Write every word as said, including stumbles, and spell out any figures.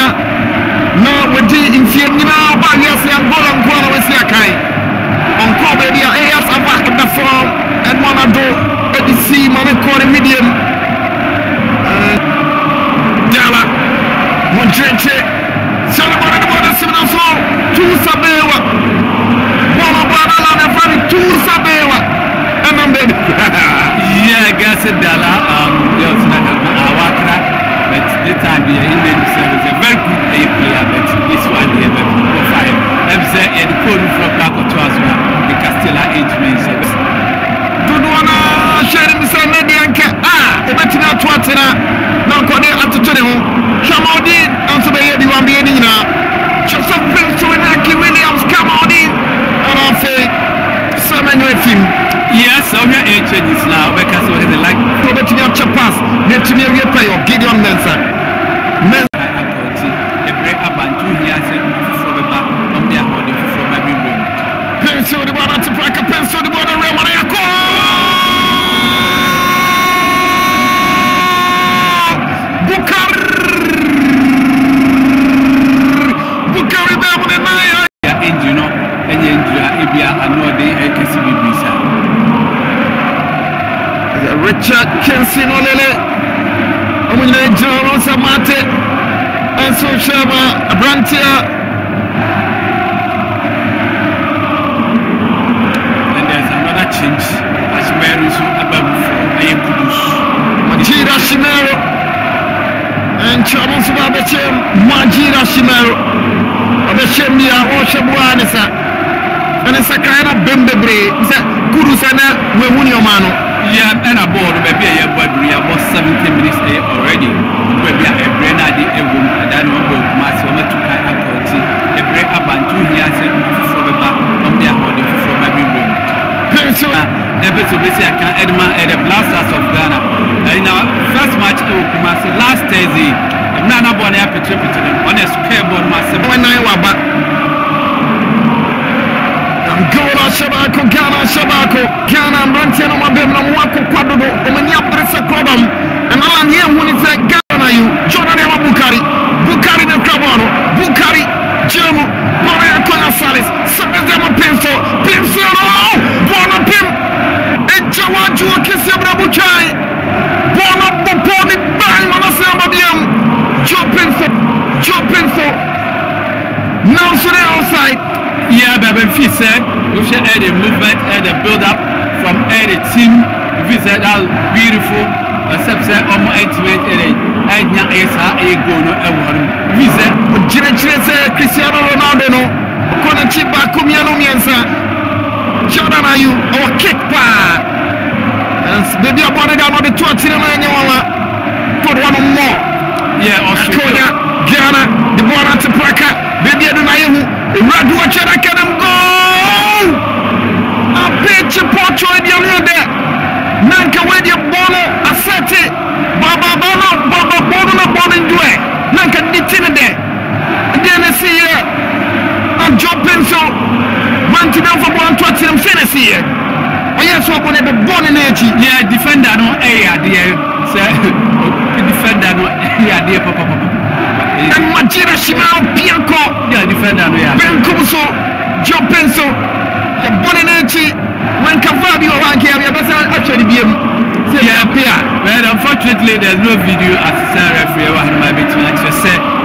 no we di infiemina ba yes Angola Angola we see akai on ko baby a yes about the form and Monado at the sea man call medium Dala Monjenche Salomon the border seven four two Sabewa one of Badala and very two Sabewa and I'm baby yeah guys Dala um yes Awakra but the time the Indian service a very good player but this one here but five them say and the code from back to us the Castilla age means don't wanna share him say maybe anka ah obetina to atena na nkode atoto ne ho Shamodi anso be ye di wan be ni na Joseph Prince to Naki Williams come on in and I say seven with him yes so here age is now because what is it like obetina chapas net to me we play of Gideon Mensah Mensah akoti e break abantu here say from the back from their body from every room Paintsil the ball to break a Paintsil the ball around what I call Richard Kensin Olele Omune John Samate and so Shama Abrantia and there's another change as Mary so above Ayakudus Majira Shimero and Chaman Subabachem Majira Shimero Abashemia Oshabuanesa and it's a kind of Bembebre Kurusana Wemunio yeah, and a board maybe a board we have seventeen minutes already. Maybe a brain idea a room and then one book mass to kind of quality. A break up and two years from the back from their body from every room. So, never to be a can Edma and the blasters of Ghana. In our first match, last Thursday, Nana Bonnie Aperture on a square board massive when I was back. Angola Shabako, Ghana Shabako, Ghana, Montana, Mabem, Wako, Quadro, Omania Pressa Cobam, and Alan here when it's like Ghana, you, Jordan Bukari, Bukari the Cabano, Bukari, German, Maria Kona Salis, Sabazama Paintsil, Paintsil, Bona Pim, and Jawaju Kisabra Buchai, Bona Boponi, Bang, Manasama Biam, Joe Paintsil, Joe Paintsil, now so they're outside. Yeah, baby, if you said we should add a movement and a build up from any team, if you said that beautiful, except say almost eighty-eight and now is a go no one. We said, Cristiano Ronaldo, no, Kona Chiba, Kumiano Miensa, Jordan, are you or kick pa? And baby, I wanted out of the two and put one more. Yeah, Australia, Ghana, the born to Praka, baby, I don't know. Radu achara kadam go a pitch portro dia lede nanka wedi bono asete baba bono baba bono na bono ndwe nanka ditine de then see here I'm jumping so man to them for one to them finish here oh yes so bono be bono nechi yeah defender no eh there say defender no eh there papa papa and Majira Shimao Pianco, yeah, defender, yeah. Benkuso, Joe Paintsil, the Bonanechi, when Cavadi or Ranky, I was actually be yeah, yeah. Well, unfortunately, there's no video assistant referee. I might be too much to say.